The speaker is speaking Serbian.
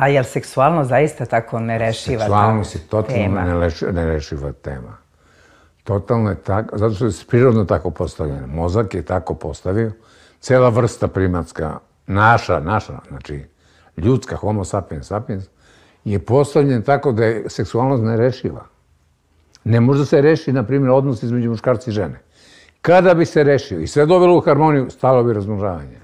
A je li seksualno zaista tako nerešiva tema? Seksualnost je totalno nerešiva tema. Totalno je tako, zato što je prirodno tako postavljeno. Mozak je tako postavio. Cela vrsta primatska, naša, znači ljudska, homo sapiens sapiens, je postavljen tako da je seksualnost nerešiva. Ne može da se reši, na primjer, odnos između muškarca i žene. Kada bi se rešio i sve dovelo u harmoniju, stalo bi razmnožavanje.